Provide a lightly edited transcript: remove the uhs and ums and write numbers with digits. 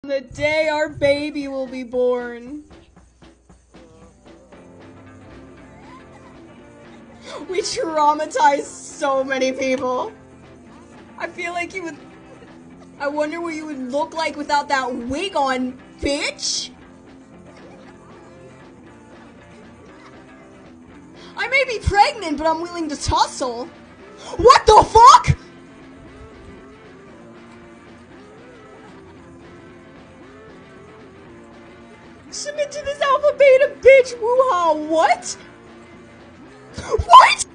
The day our baby will be born. We traumatized so many people. I feel like you would... I wonder what you would look like without that wig on, bitch! I may be pregnant, but I'm willing to tussle. What the fuck?! Submit to this alpha beta bitch, woo-ha, what? What?!